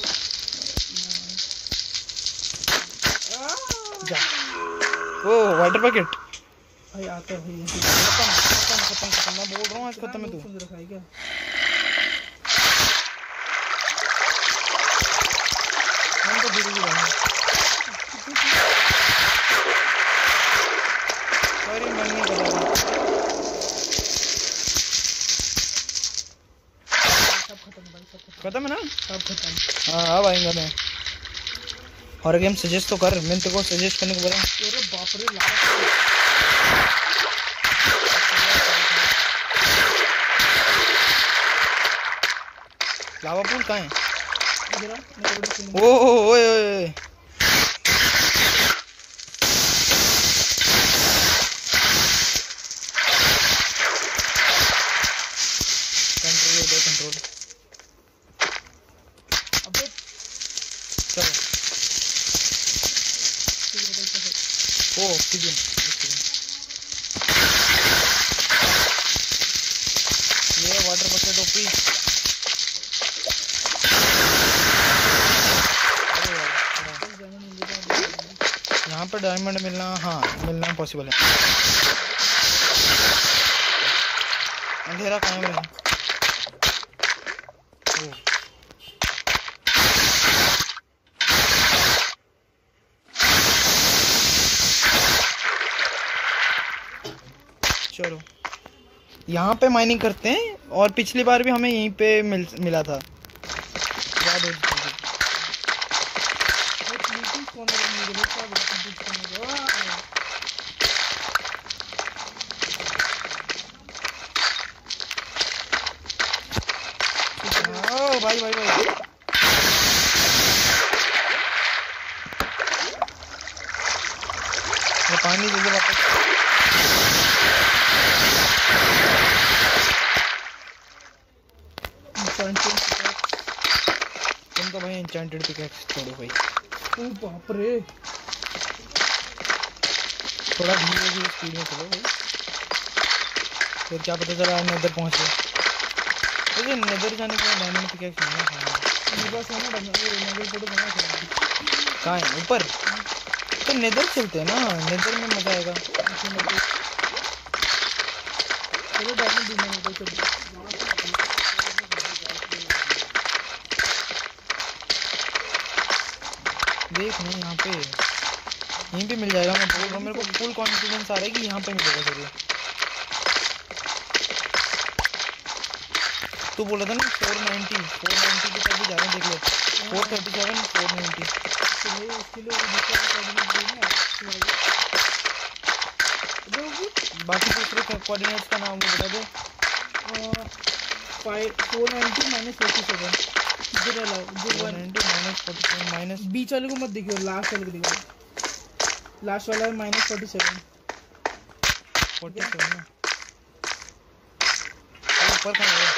Speaker 1: जा। ओ वाटर पैकेट
Speaker 2: भाई आता है भाई।
Speaker 1: खत्म मैं बोल रहा हूँ आज खत्म है। तू
Speaker 2: रखा है क्या?
Speaker 1: हम तो धीरे धीरे खत्म है ना?
Speaker 2: सब खत्म।
Speaker 1: हाँ अब आएंगे मैं। हॉरर गेम सजेस्ट तो कर, मैंने तेरे को सजेस्ट करने को बोला।
Speaker 2: अरे बाप रे
Speaker 1: लावा पूल कहाँ है?
Speaker 2: इधर
Speaker 1: ओ ओए कंट्री ये वाटर बकेट ओपी। यहाँ पे डायमंड मिलना, हाँ मिलना पॉसिबल है। अंधेरा कहाँ है मेरा? चलो यहाँ पे माइनिंग करते हैं, और पिछली बार भी हमें यहीं पे मिला था, याद हो। भाई भाई भाई पानी दे दे वापस। तुम तो भाई एन्चेंटेड पिकैक्स छोड़ो भाई।
Speaker 2: ओ बाप रे,
Speaker 1: थोड़ा धीरे स्पीड में चलो भाई, फिर क्या पता चला नेदर पहुंच गए। अरे नेदर जाने के लिए डायमंड पिकैक्स नहीं है मेरे पास, है ना नेदर फोटो बना के। कहाँ है? ऊपर तो नेदर चलते हैं ना, नेदर में मजा आएगा।
Speaker 2: चलो डायमंड ढूंढने को चलते।
Speaker 1: देख ना यहाँ पे, यहीं पे मिल जाएगा। मैं बोल रहा हूँ, मेरे को फुल कॉन्फिडेंस आ रहा है कि यहाँ पे मिलेगा जरूर। तू बोला था ना 490 के साथ भी जा रहे हैं, देख ले 437 490।
Speaker 2: इसके लिए
Speaker 1: बाकी दूसरे कोऑर्डिनेट्स का नाम बता दो।
Speaker 2: 490 -47 इधर लाओ, जो
Speaker 1: 190 -47 माइनस
Speaker 2: बीच वाले को मत देखियो, लास्ट वाले को देखो। लास्ट वाला है -47
Speaker 1: ना। ऊपर का है,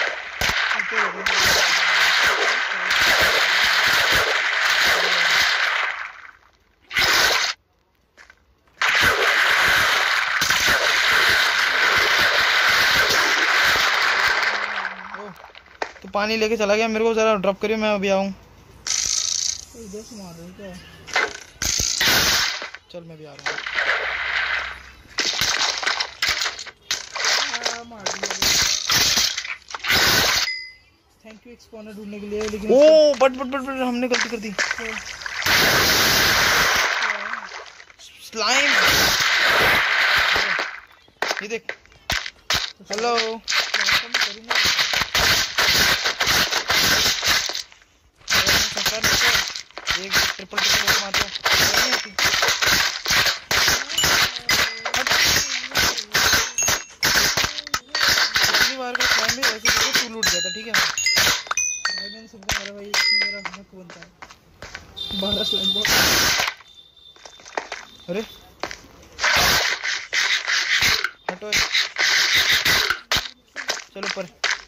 Speaker 1: तो पानी लेके चला गया। मेरे को जरा ड्रॉप करियो, मैं अभी आऊँ।
Speaker 2: इधर से मार रहे हैं क्या?
Speaker 1: चल मैं भी आ रहा हूँ।
Speaker 2: थैंक यू एक्सपॉनर ढूंढने के लिए। लेकिन
Speaker 1: ओ बट हमने गलती कर दी। स्लाइम, ये देख। हेलो, एक ट्रिपल मारता पिछली बार का स्लाइम भी ऐसे करके तू लूट गया था, ठीक है
Speaker 2: भाई। मैंने सबको मारा भाई, इसमें मेरा हक बनता है। 12 स्लाइम बहुत।
Speaker 1: अरे हटो, चलो ऊपर।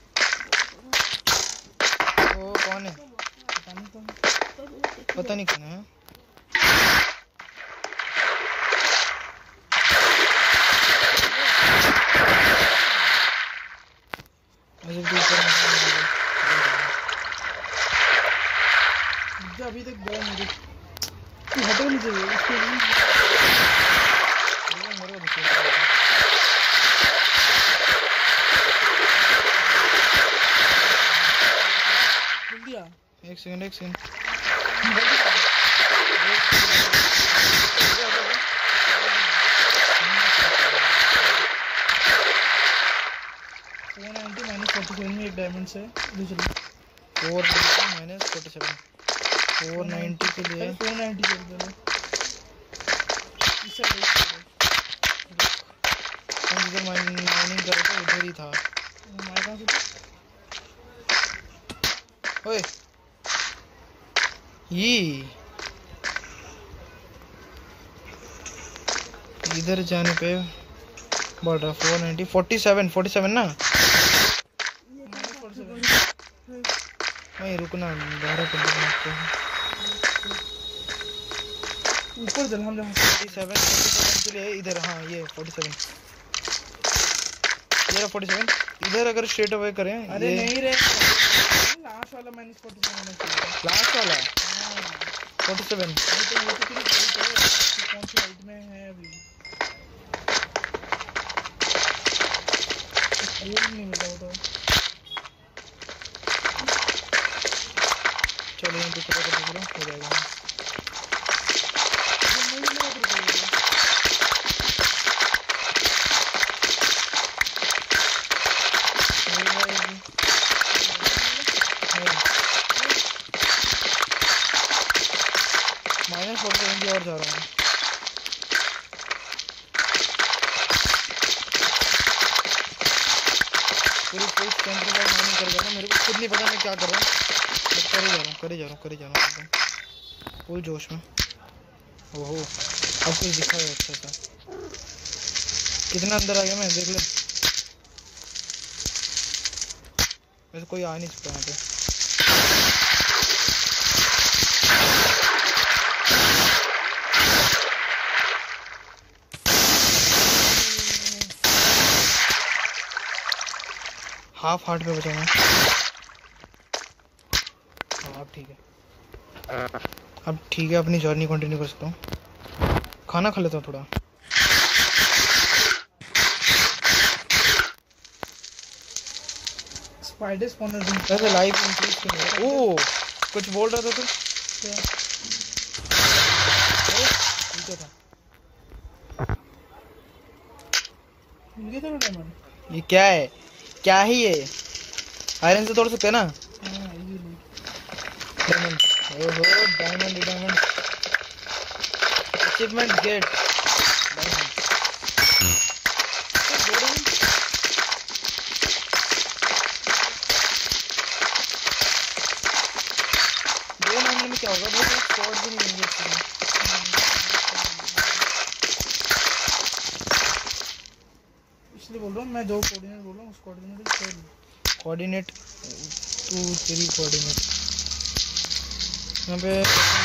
Speaker 1: वो कौन है? पता नहीं कौन है।
Speaker 2: अभी तक गया नहीं, तू हटो नहीं चाहिए उसके लिए।
Speaker 1: एक सेकंड।
Speaker 2: एक डायमंड से दूसरी
Speaker 1: 490 -47 490 के लिए
Speaker 2: 490 कर दो। इसे
Speaker 1: जिधर माइनिंग कर रहा था उधर ही था। ओए ये इधर जाने पे बढ़ रहा 490 47 ना। नहीं रुकना, दोबारा कर देना आपको।
Speaker 2: ऊपर चल हम जहाँ
Speaker 1: 47 के लिए इधर। हाँ ये 47, ये 47 इधर। अगर स्ट्रेट अवे करें,
Speaker 2: अरे नहीं रे, लास्ट वाला माइनस 47,
Speaker 1: लास्ट वाला 47।
Speaker 2: तो वो तो तेरी कौन सी हाइट में है अभी? नहीं मिला वो तो।
Speaker 1: चलो यहाँ दूसरा कर दूसरा हो जाएगा। -47 की और जा रहा हूँ। पूरी फुल स्ट्रेंथ के साथ माइनिंग कर जा रहा हूँ। मेरे को खुद नहीं पता मैं क्या कर रहा हूँ, बस करे जा रहा हूँ एकदम फुल जोश में। ओहो अब कुछ दिखा है अच्छा सा। कितना अंदर आ गया मैं, देख ले। वैसे कोई आ नहीं सकता यहाँ पे। हाफ हार्ट पे बचा मैं। अब ठीक है, अब ठीक है, अपनी जर्नी कंटिन्यू कर सकता हूँ। खाना खा लेता हूँ थोड़ा।
Speaker 2: स्पाइडर स्पॉनर
Speaker 1: वैसे लाइफ इंक्रीज क्यों नहीं है? ओह कुछ बोल रहा था तू?
Speaker 2: क्या?
Speaker 1: अरे क्या था?
Speaker 2: मिल गया था डायमंड।
Speaker 1: ये क्या है? क्या है ये? आयरन से तोड़ सकते हैं ना?
Speaker 2: हाँ इजीली।
Speaker 1: डायमंड, ओहो डायमंड अचीवमेंट गेट डायमंड। दो डायमंड में क्या होगा? वो स्पॉट भी नहीं मिलेंगे इसमें।
Speaker 2: इसलिए बोल रहा हूँ मैं, जो कोऑर्डिनेट बोल रहा हूँ उस
Speaker 1: कोऑर्डिनेट टू 3 कोऑर्डिनेट यहाँ पे।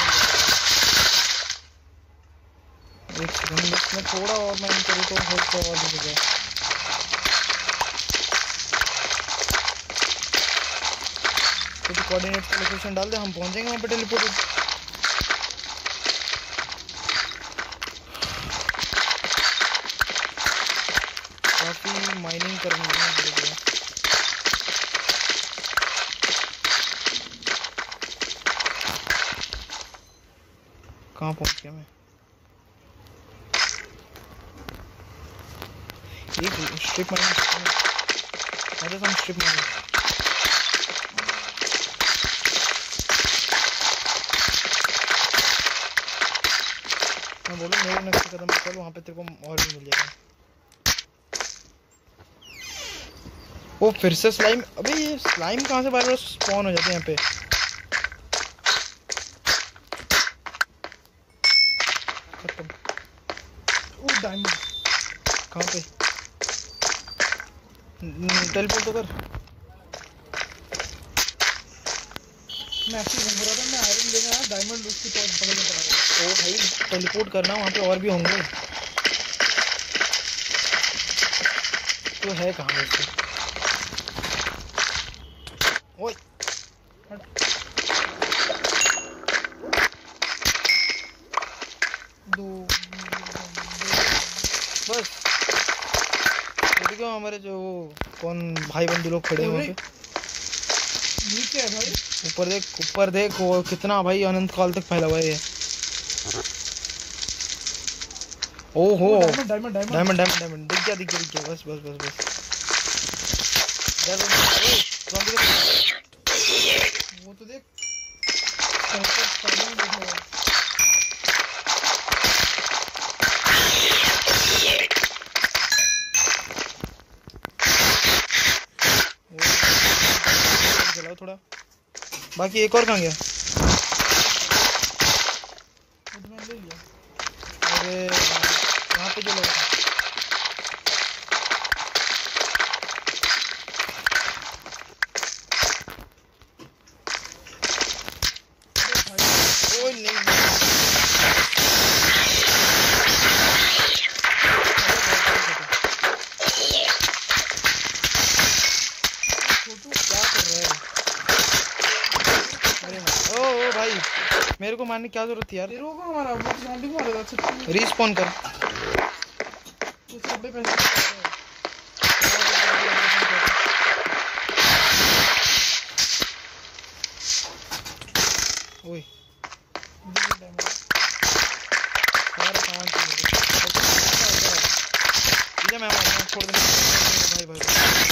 Speaker 1: एक सेकंड में थोड़ा और मैं करूँ तो हो सकता और भी जाए। तो कोऑर्डिनेट का लोकेशन डाल दे, हम पहुंच जाएंगे वहाँ पे टेलीपोर्ट। काफी माइनिंग करनी पड़ेगी। कहाँ पहुंच गया मैं? एक स्ट्रिप माइनिंग, हम स्ट्रिप माइनिंग। मैं बोलूँ मेरे नेक्स्ट कदम पे चल, वहाँ पे तेरे को और भी मिल जाएगा। वो फिर से स्लाइम। अबे ये स्लाइम कहाँ से बार-बार स्पॉन हो जाते हैं यहाँ पे? खत्म।
Speaker 2: ओ डायमंड
Speaker 1: कहाँ पे? टेलीपोर्ट तो कर।
Speaker 2: मैं ऐसे घूम रहा था, मैं आयरन लेने आया, डायमंड उसकी तो बगल में पड़ा हुआ।
Speaker 1: ओ भाई टेलीपोर्ट करना, वहाँ पे और भी होंगे। तो है कहाँ वैसे? ओए बस क्यों हमारे जो कौन भाई बंधु लोग खड़े हैं वहाँ पे?
Speaker 2: नीचे है भाई।
Speaker 1: ऊपर देख वो कितना भाई अनंत काल तक फैला हुआ है ये। ओहो
Speaker 2: डायमंड
Speaker 1: दिख गया बस
Speaker 2: वो तो देख
Speaker 1: चलाओ थोड़ा। बाकी एक और कहाँ गया?
Speaker 2: ले लिया।
Speaker 1: अरे यहाँ पे जो लगा था। ओए नहीं भाई, मेरे को मारने की क्या जरूरत थी यार?
Speaker 2: तेरे को हमारा वो ज़ॉम्बी को मारा था। अच्छा
Speaker 1: रिस्पॉन कर।
Speaker 2: तो सब पे पैसे
Speaker 1: ओए सारा सामान मैं मारूंगा, छोड़ दे भाई भाई।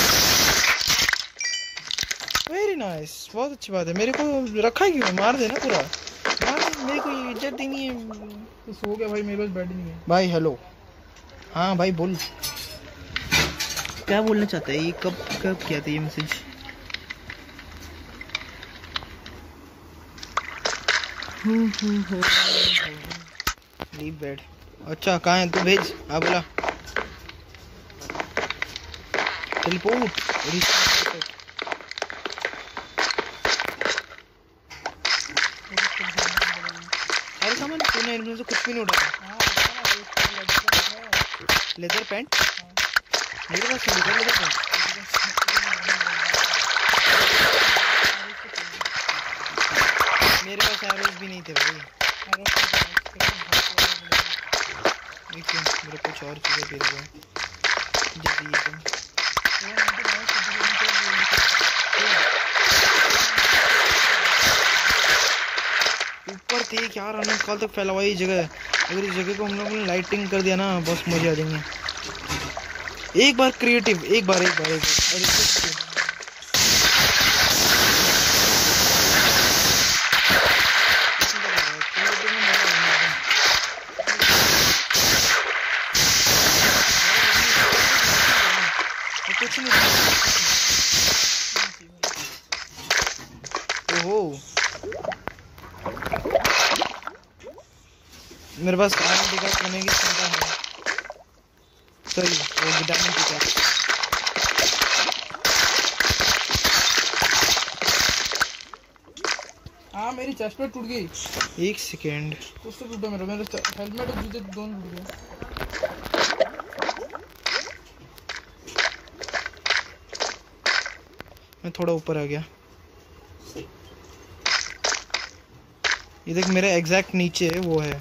Speaker 1: वेरी नाइस, बहुत अच्छी बात है। मेरे को रखा है क्यों? मार देना पूरा, मार दे, मेरे को इज्जत देनी है।
Speaker 2: तो सो गया भाई, मेरे पास बेड नहीं है
Speaker 1: भाई हेलो, हाँ भाई बोल, क्या बोलना चाहता है? ये कब कब किया था ये मैसेज? Leave bed. अच्छा कहाँ है तू? भेज। हाँ बोला टेलीपोर्ट। अरे सामान तूने इनमें से कुछ भी नहीं उठाया। लेदर पैंट मेरे पास लेदर पैंट। मेरे पास एरोज भी नहीं थे भाई। देखिए मेरे कुछ और चीज़ें दे रहे हैं जल्दी एकदम। ऊपर थे क्या अनंत काल तक फैला हुआ ये जगह है। अगर इस जगह को हम लोगों ने लाइटिंग कर दिया ना, बस मजे आ जाएंगे। एक बार क्रिएटिव, एक बार कुछ नहीं। ओहो मेरे पास आयरन पिकैक्स करने की क्षमता है। सॉरी वो डायमंड पिकैक्स।
Speaker 2: हाँ मेरी चेस्ट प्लेट टूट गई।
Speaker 1: एक सेकेंड।
Speaker 2: उससे टूटा मेरे हेलमेट और जूते दोनों टूट गए।
Speaker 1: मैं थोड़ा ऊपर आ गया। ये देख मेरे एग्जैक्ट नीचे वो है।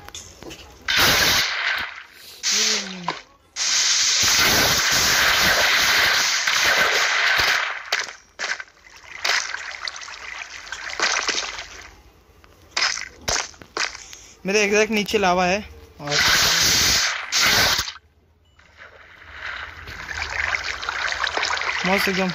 Speaker 1: मेरे एग्जैक्ट नीचे लावा है और मस्त एकदम।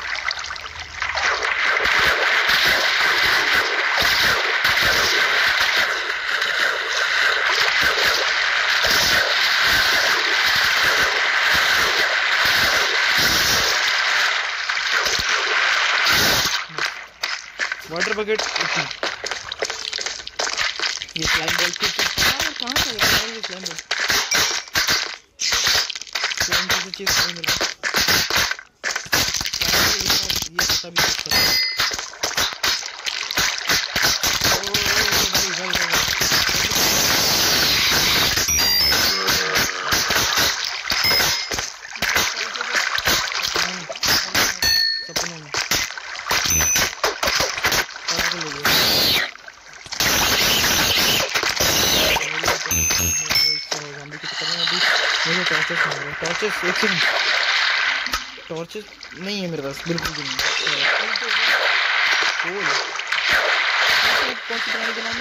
Speaker 1: Water bucket. ये स्लाइम बॉल कहाँ से ये स्लाइम बॉल? स्लाइम जैसी चीज नहीं मिल रहा। ये पता भी नहीं चल रहा। सपने में टॉर्चेस नहीं है मेरे पास, बिल्कुल भी नहीं। कौन सी बनाने का नाम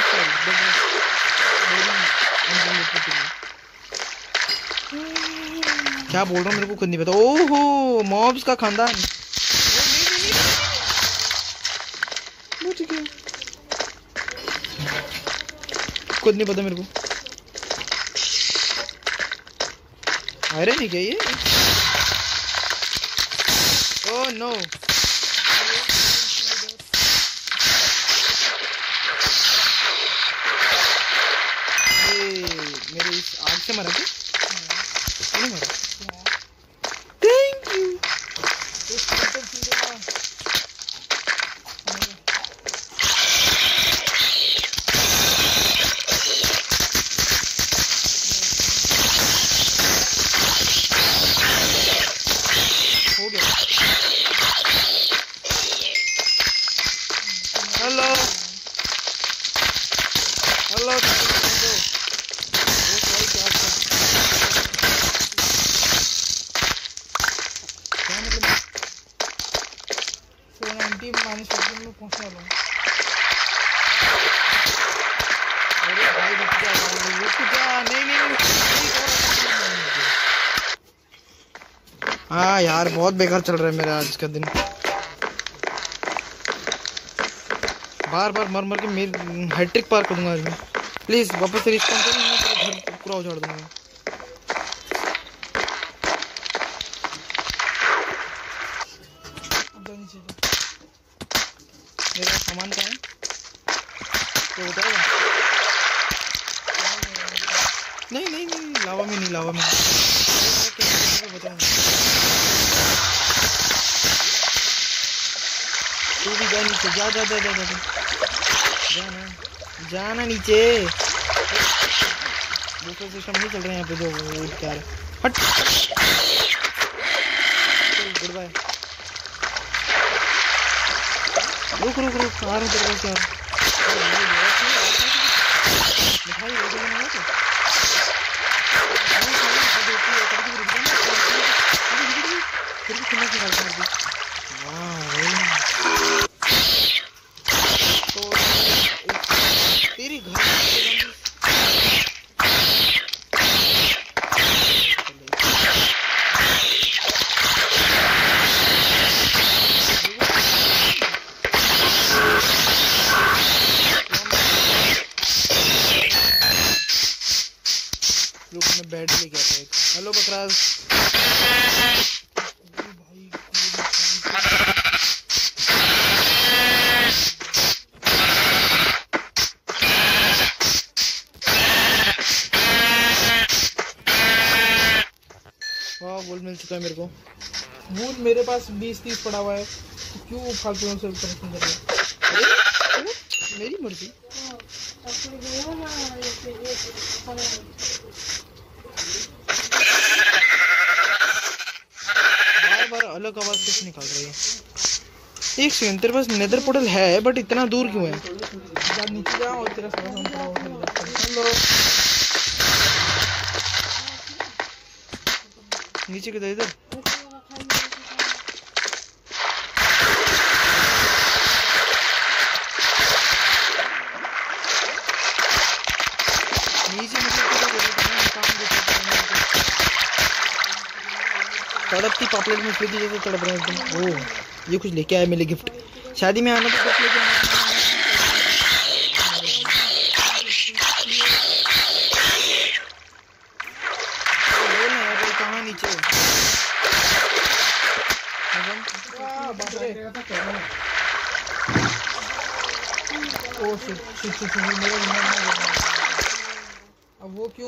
Speaker 1: है? क्या बोल रहा हूँ मेरे को खुद नहीं पता। ओहो मॉब्स का खानदान। खुद नहीं पता मेरे को। आयरन है क्या ये? Oh no. ये मेरे इस आग से मरा क्या? नहीं मरा। Thank you. हो गया। हेलो हाँ यार बहुत बेकार चल रहा है मेरा आज का दिन। बार बार मर मर के मेरी हैट्रिक पार करूंगा आज मैं। प्लीज वापस से रिस्पॉन्ड करो, मैं पूरा घर पूरा उजाड़ दूंगा। मेरा सामान कहाँ है तो बताओ। नहीं नहीं नहीं, लावा में नहीं, लावा में बताओ। तू भी जा नीचे, जा जा जा जा जा जाना जाना नीचे। दूसरा सिस्टम नहीं चल रहा है यहाँ पे जो उठ के आ रहा है। हट, गुड बाय। रुक रुक रुक, आ रहा हूँ तेरे पास यार। मिठाई रोटी बनाना तो फिर भी सुनना चाहिए। तो तेरी घर रुक, मैं बैठ लेके आता हूँ। हेलो बकराज। वाह, वूल मिल चुका है मेरे को।
Speaker 2: वूल मेरे पास 20-30 पड़ा हुआ है, तो क्यों फालतू से परेशान कर रहे हो?
Speaker 1: मेरी मर्जी। बार बार अलग आवाज कैसे निकाल रही है? एक सेकंड, तेरे पास नेदर पोर्टल है बट इतना दूर क्यों है?
Speaker 2: जा नीचे जा और तेरा सारा सामान पड़ा हुआ है। हेलो,
Speaker 1: नीचे किधर? इधर नीचे तड़पती पापलेट में की जैसे तड़प रहे हैं एकदम। ओह, ये कुछ लेके आया मेरे गिफ्ट। शादी में आना तो गिफ्ट लेके आना। कहाँ नीचे?
Speaker 2: ओ शिट, अब वो क्यों?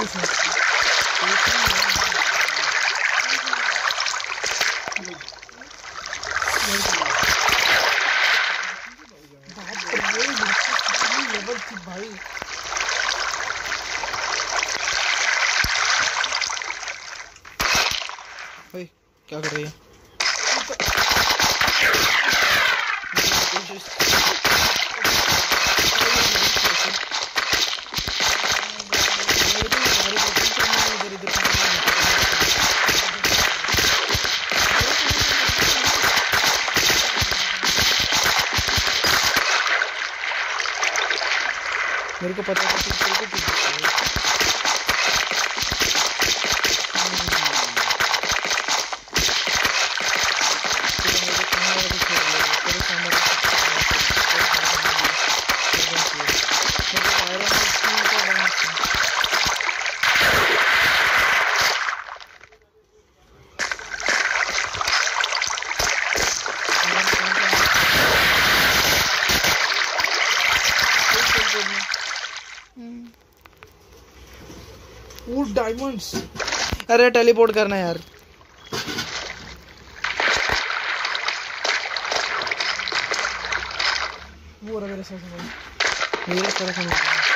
Speaker 2: भाई
Speaker 1: भाई क्या कर रही है? मेरे को पता है कि तेरे को क्या
Speaker 2: डायमंड्स।
Speaker 1: अरे टेलीपोर्ट करना यार।
Speaker 2: वो मेरे साथ
Speaker 1: मेरे सारा सामान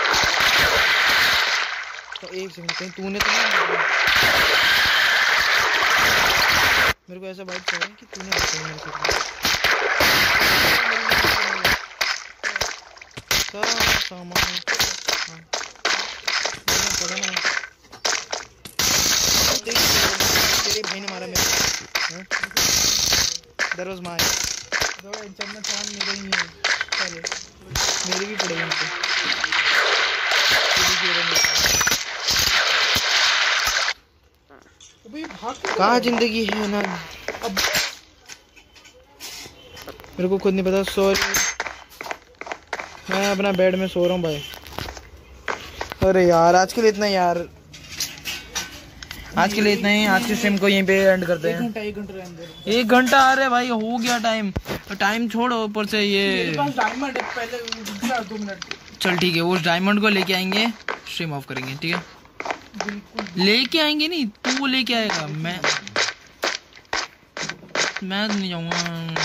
Speaker 1: तो एक सेकंड, कहीं तूने तो नहीं मेरे को ऐसा बाइक चाहिए कि तूने मेरे साथ सारा सामान पता ना तेरे भाई ने मारा मेरे। That was mine.
Speaker 2: एंचेंटमेंट सामान मेरे ही है। चलो
Speaker 1: मेरी भी पड़ेगी उनको।
Speaker 2: अभी भाग
Speaker 1: कहाँ जिंदगी है ना, मेरे को खुद नहीं पता। सॉरी, मैं अपना बेड में सो रहा हूँ भाई। अरे यार आज के लिए इतना यार, आज के लिए इतना ही। आज के स्ट्रीम को यहीं पे एंड करते हैं। 1 घंटा। अरे भाई हो गया टाइम, टाइम छोड़ो, ऊपर से ये
Speaker 2: डायमंड है, पहले 2 मिनट।
Speaker 1: चल ठीक है, वो उस डायमंड को लेके आएंगे, स्ट्रीम ऑफ करेंगे, ठीक है? लेके आएंगे नहीं, तू वो लेके आएगा, मैं तो नहीं जाऊंगा।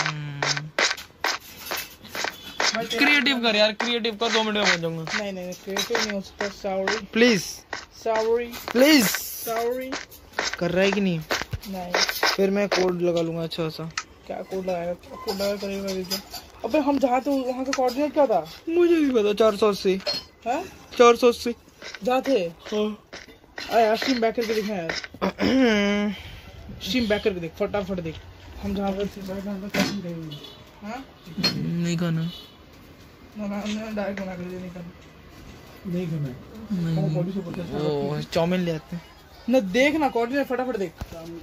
Speaker 1: क्रिएटिव कर यार, क्रिएटिव कर, 2 मिनट में पहुंच जाऊंगा।
Speaker 2: नहीं क्रिएटिव नहीं हो सकता। Sorry
Speaker 1: please, please.
Speaker 2: सॉरी
Speaker 1: कर रहा है कि नहीं?
Speaker 2: नहीं।
Speaker 1: फिर मैं कोड लगा लूंगा अच्छा सा।
Speaker 2: क्या कोड लगाएगा? कोड लगा करेगा। अबे हम जहाँ थे वहाँ का कोऑर्डिनेट क्या था?
Speaker 1: मुझे भी पता, 480
Speaker 2: है।
Speaker 1: 480
Speaker 2: जहाँ थे। यार स्ट्रीम बैक करके दिखा यार। स्ट्रीम बैक करके देख, फटाफट देख। हम जहाँ पर थे
Speaker 1: नहीं खाना,
Speaker 2: डायरेक्ट बना कर नहीं करना।
Speaker 1: वो चाउमीन ले आते हैं
Speaker 2: ना। देख ना कोऑर्डिनेट, फटाफट देख।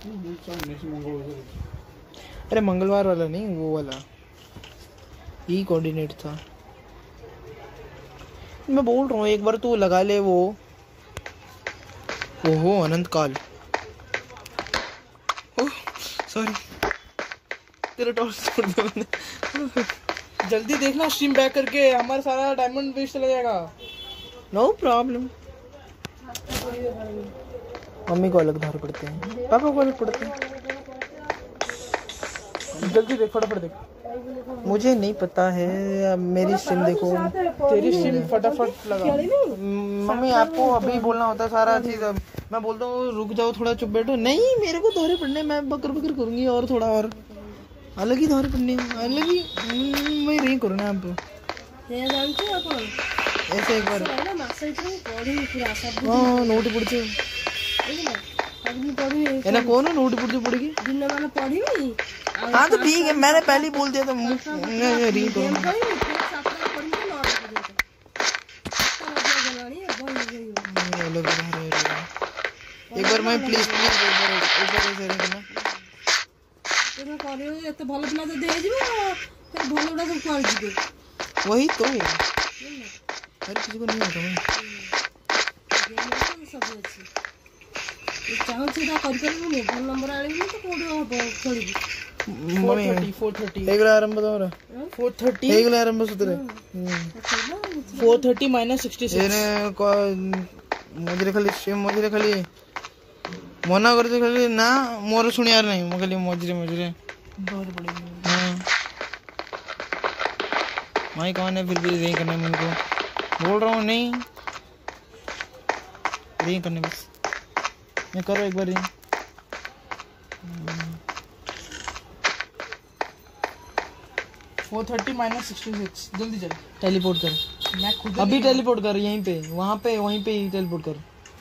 Speaker 1: अरे मंगलवार वाला नहीं, वो वाला ही कोऑर्डिनेट था। मैं बोल रहा हूँ एक बार तू लगा ले वो। ओहो अनंत काल, ओह सॉरी, तेरा टॉर्च छोड़ दिया मैंने।
Speaker 2: जल्दी देखना स्ट्रीम बैक करके, हमारा सारा डायमंड वेस्ट चला जाएगा।
Speaker 1: No problem. मम्मी को अलग धार पड़ते हैं, पापा को अलग पड़ते हैं।
Speaker 2: जल्दी देख, फटाफट देख।
Speaker 1: मुझे नहीं पता है, अब मेरी स्ट्रीम देखो।
Speaker 2: तेरी स्ट्रीम फटाफट लगा।
Speaker 1: मम्मी आपको अभी बोलना होता सारा चीज, अब मैं बोलता हूँ रुक जाओ थोड़ा, चुप बैठो। नहीं मेरे को दोहरे पढ़ने, मैं बकर बकर करूंगी और थोड़ा और अलग ही दोहरे पढ़ने, अलग ही मैं नहीं करूँ आप ऐसे एक बार। हाँ नोट पढ़ते ना, कौन नोट पढ़ते पड़ेगी। हाँ तो ठीक है, मैंने पहले ही बोल दिया था। एक बार मैं प्लीज वही तो हर किसी को नहीं आता। ମଝିରେ ଖାଲି ମନା କରୁଛି, ଖାଲି ନା ମୋର ଶୁଣିବାର ନାହିଁ, ମୁଁ ଖାଲି ମଝିରେ भाई कौन है फिर भी नहीं करना, मेरे को बोल रहा हूँ नहीं नहीं करने, बस मैं करो एक बार।
Speaker 2: 430 - 66। जल्दी चल,
Speaker 1: टेलीपोर्ट कर।
Speaker 2: मैं खुद
Speaker 1: अभी टेलीपोर्ट कर, यहीं पे वहीं पे ही टेलीपोर्ट कर।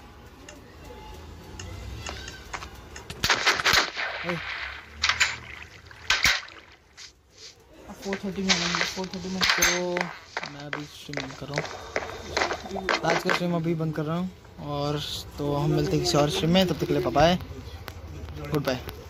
Speaker 2: 430 में
Speaker 1: करो। मैं अभी स्ट्रीम कर रहा हूँ, आज का स्ट्रीम अभी बंद कर रहा हूँ, और तो हम मिलते हैं किसी और स्ट्रीम में। तब तक के लिए बाय बाय, गुड बाय।